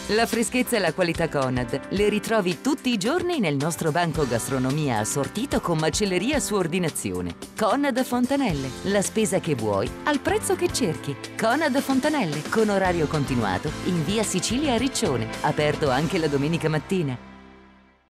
La freschezza e la qualità Conad le ritrovi tutti i giorni nel nostro banco gastronomia assortito con macelleria su ordinazione. Conad Fontanelle, la spesa che vuoi al prezzo che cerchi. Conad Fontanelle, con orario continuato, in via Sicilia a Riccione, aperto anche la domenica mattina.